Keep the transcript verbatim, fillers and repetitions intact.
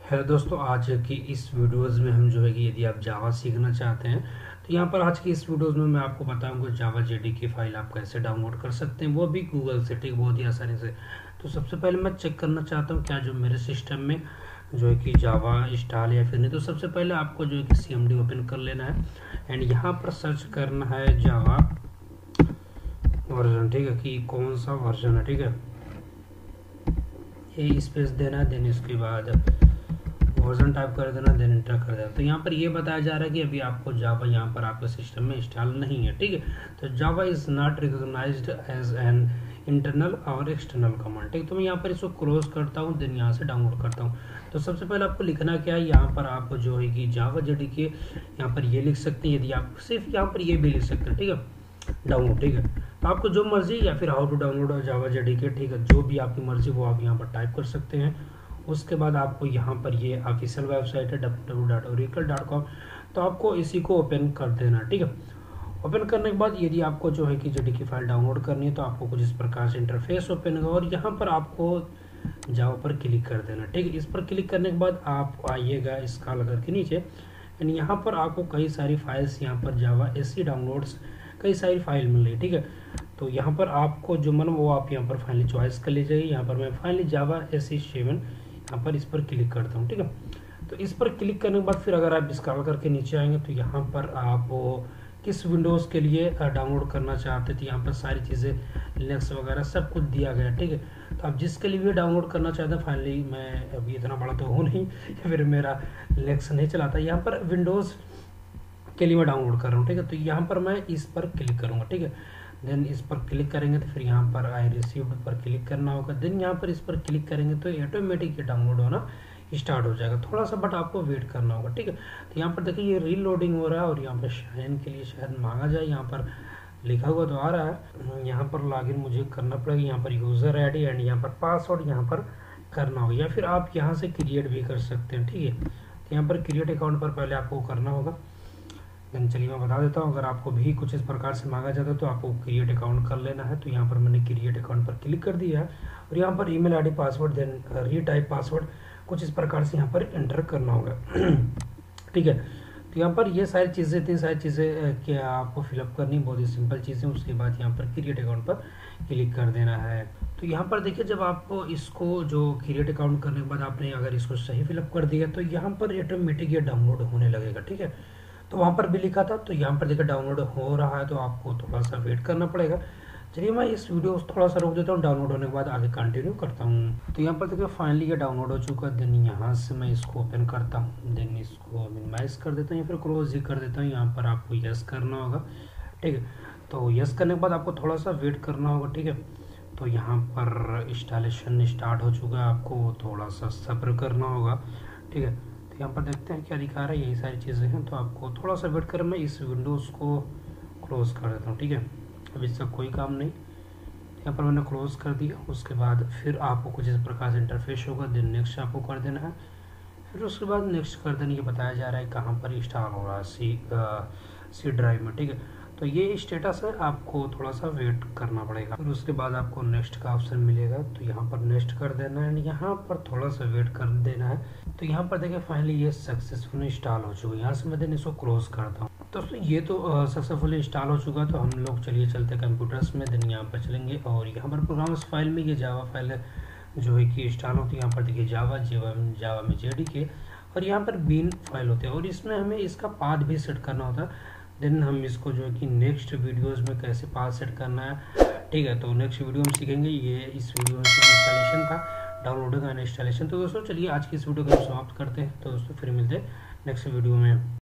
Hello दोस्तों, आज की इस वीडियोज़ में हम जो है कि यदि आप जावा सीखना चाहते हैं तो यहाँ पर आज की इस वीडियोज़ में मैं आपको बताऊंगा जावा जेडीके फाइल आप कैसे डाउनलोड कर सकते हैं, वो भी गूगल से, ठीक, बहुत ही आसानी से। तो सबसे पहले मैं चेक करना चाहता हूँ क्या जो मेरे सिस्टम में जो है कि जावा इंस्टॉल या फिर नहीं। तो सबसे पहले आपको जो है कि सी एम डी ओपन कर लेना है एंड यहाँ पर सर्च करना है जावा वर्जन, ठीक है, कि कौन सा वर्जन है, ठीक है, ये स्पेस देना है। देन इसके बाद वर्जन टाइप कर देना, देन इंटर कर देना। तो यहाँ पर ये बताया जा रहा है कि अभी आपको जावा यहाँ पर आपके सिस्टम में इंस्टॉल नहीं है, ठीक है। तो Java is not recognized as an internal और एक्सटर्नल कमांड, ठीक। तो मैं यहाँ पर इसको क्लोज करता हूँ, देन यहाँ से डाउनलोड करता हूँ। तो सबसे पहले आपको लिखना क्या है, यहाँ पर आप जो है कि जावा जेडीके यहाँ पर ये लिख सकते हैं, यदि आप सिर्फ यहाँ पर ये भी लिख सकते हैं, ठीक है, डाउनलोड, ठीक है। तो आपको जो मर्जी, या फिर how to download Java JDK, ठीक है, जो भी आपकी मर्जी वो आप यहाँ पर टाइप कर सकते हैं। उसके बाद आपको यहाँ पर ये ऑफिशियल वेबसाइट है W W W dot Oracle dot com, तो आपको इसी को ओपन कर देना, ठीक है। ओपन करने के बाद यदि आपको जो है कि जेडीके फाइल डाउनलोड करनी है तो आपको कुछ इस प्रकार से इंटरफेस ओपन होगा और यहाँ पर आपको जावा पर क्लिक कर देना, ठीक है। इस पर क्लिक करने के बाद आप आइएगा स्क्रॉल करके नीचे एंड यहाँ पर आपको कई सारी फाइल्स यहाँ पर जावा एसी डाउनलोड्स कई सारी फाइल मिल रही है, ठीक है। तो यहाँ पर आपको जो मन वो आप यहाँ पर फाइनली चॉइस कर लीजिए। यहाँ पर मैं फाइनली जावा एसी सेवन यहाँ पर इस पर क्लिक करता हूँ, ठीक है। तो इस पर क्लिक करने के बाद फिर अगर आप स्क्रॉल करके नीचे आएंगे तो यहाँ पर आप किस विंडोज़ के लिए डाउनलोड करना चाहते थे, यहाँ पर सारी चीज़ें लिनक्स वगैरह सब कुछ दिया गया है, ठीक है। तो आप जिसके लिए भी डाउनलोड करना चाहते हैं, फाइनली मैं अभी इतना बड़ा तो हूँ नहीं, फिर मेरा लिनक्स नहीं चलाता, यहाँ पर विंडोज़ के लिए मैं डाउनलोड कर रहा हूँ, ठीक है। तो यहाँ पर मैं इस पर क्लिक करूँगा, ठीक है। देन इस पर क्लिक करेंगे तो फिर यहाँ पर आई रिसीव्ड पर क्लिक करना होगा। देन यहाँ पर इस पर क्लिक करेंगे तो ऑटोमेटिक डाउनलोड होना स्टार्ट हो जाएगा, थोड़ा सा बट आपको वेट करना होगा, ठीक है। तो यहाँ पर देखिए ये रीलोडिंग हो रहा है और यहाँ पर साइन के लिए शायद मांगा जाए, यहाँ पर लिखा हुआ तो आ रहा है। यहाँ पर लॉगिन मुझे करना पड़ेगा, यहाँ पर यूज़र आई डी एंड यहाँ पर पासवर्ड यहाँ पर करना होगा, या फिर आप यहाँ से क्रिएट भी कर सकते हैं, ठीक है। तो यहाँ पर क्रिएट अकाउंट पर पहले आपको करना होगा। देन चलिए मैं बता देता हूँ, अगर आपको भी कुछ इस प्रकार से मांगा जाता है तो आपको क्रिएट अकाउंट कर लेना है। तो यहाँ पर मैंने क्रिएट अकाउंट पर क्लिक कर दिया है और यहाँ पर email ID password then retype password कुछ इस प्रकार से यहाँ पर एंटर करना होगा, ठीक है। तो यहाँ पर ये सारी चीज़ें इतनी सारी चीज़ें क्या आपको फिलअप करनी, बहुत ही सिंपल चीज़ें। उसके बाद यहाँ पर क्रिएट अकाउंट पर क्लिक कर देना है। तो यहाँ पर देखिए जब आपको इसको जो क्रिएट अकाउंट करने के बाद आपने अगर इसको सही फिलअप कर दिया तो यहाँ पर ऑटोमेटिक ये डाउनलोड होने लगेगा, ठीक है। तो वहाँ पर भी लिखा था, तो यहाँ पर देखिए डाउनलोड हो रहा है, तो आपको थोड़ा सा वेट करना पड़ेगा। चलिए मैं इस वीडियो को थोड़ा सा रोक देता हूँ, डाउनलोड होने के बाद आगे कंटिन्यू करता हूँ। तो यहाँ पर देखिए फाइनली ये डाउनलोड हो चुका है। देन यहाँ से मैं इसको ओपन करता हूँ, देन इसको मिनिमाइज कर देता हूँ या फिर क्लोज ही कर देता हूँ। यहाँ पर आपको यस करना होगा, ठीक है। तो यस करने के बाद आपको थोड़ा सा वेट करना होगा, ठीक है। तो यहाँ पर इंस्टॉलेशन स्टार्ट हो चुका है, आपको थोड़ा सा सब्र करना होगा, ठीक है। यहाँ पर देखते हैं क्या दिखा रहा है, यही सारी चीज़ें हैं। तो आपको थोड़ा सा वेट कर, मैं इस विंडोज़ को क्लोज़ कर देता हूँ, ठीक है। अब इसका कोई काम नहीं, यहाँ पर मैंने क्लोज़ कर दिया। उसके बाद फिर आपको कुछ इस प्रकार से इंटरफेस होगा, देन नेक्स्ट आपको कर देना है। फिर उसके बाद नेक्स्ट कर देने ये बताया जा रहा है कहाँ पर इंस्टॉल हो रहा है, सी सी ड्राइव में, ठीक है। तो ये स्टेटस है, आपको थोड़ा सा वेट करना पड़ेगा। फिर उसके बाद आपको नेक्स्ट का ऑप्शन मिलेगा, तो यहाँ पर नेक्स्ट कर देना है, यहाँ पर थोड़ा सा वेट कर देना है। तो यहाँ पर देखिए फाइनली ये सक्सेसफुल इंस्टॉल हो चुका है। यहाँ से मैं देन इसको क्लोज करता हूँ। तो ये तो सक्सेसफुली इंस्टॉल हो चुका है। तो हम लोग चलिए चलते कंप्यूटर्स में, देन यहाँ पर चलेंगे और यहाँ पर प्रोग्राम्स फाइल में ये जावा फाइल जो है कि इंस्टॉल होती है। यहाँ पर देखिए जावा जावा जावा में जेडीके और यहाँ पर बीन फाइल होते हैं और इसमें हमें इसका पाथ भी सेट करना होता है। देन हम इसको जो है कि नेक्स्ट वीडियोस में कैसे पाथ सेट करना है, ठीक है। तो नेक्स्ट वीडियो में सीखेंगे। ये इस वीडियो में इंस्टॉलेशन था, डाउनलोडिंग एंड इंस्टॉलेशन। तो दोस्तों चलिए आज की इस वीडियो को हम समाप्त करते हैं। तो दोस्तों फिर मिलते हैं नेक्स्ट वीडियो में।